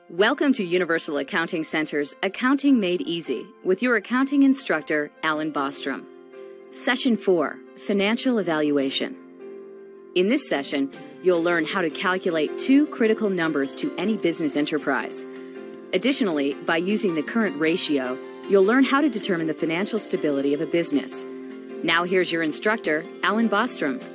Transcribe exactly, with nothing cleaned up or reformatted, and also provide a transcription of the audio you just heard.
Welcome to Universal Accounting Center's Accounting Made Easy with your accounting instructor, Alan Bostrom. Session four, Financial Evaluation. In this session, you'll learn how to calculate two critical numbers to any business enterprise. Additionally, by using the current ratio, you'll learn how to determine the financial stability of a business. Now here's your instructor, Alan Bostrom.